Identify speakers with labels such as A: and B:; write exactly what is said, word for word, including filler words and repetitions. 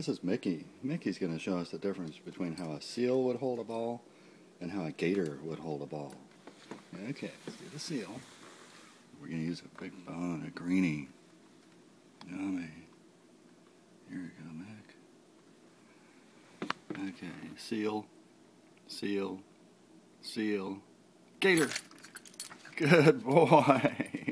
A: This is Mickey. Mickey's going to show us the difference between how a seal would hold a ball and how a gator would hold a ball. Okay, let's do the seal. We're going to use a big bone, a greenie. Yummy. Here we go, Mick. Okay, seal, seal, seal, gator. Good boy.